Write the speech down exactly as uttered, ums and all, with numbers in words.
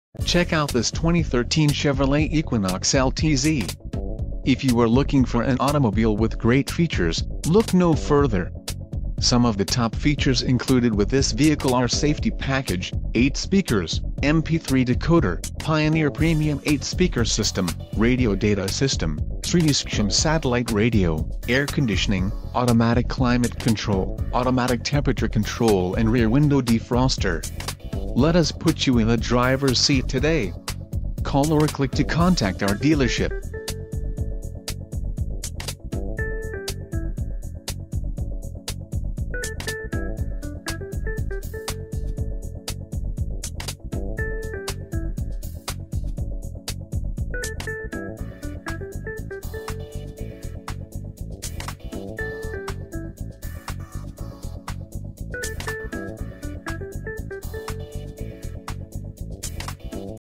Check out this twenty thirteen Chevrolet Equinox L T Z. If you are looking for an automobile with great features, look no further. Some of the top features included with this vehicle are safety package, eight speakers, M P three decoder, Pioneer Premium eight speaker system, radio data system, Sirius X M satellite radio, air conditioning, automatic climate control, automatic temperature control and rear window defroster. Let us put you in the driver's seat today. Call or click to contact our dealership.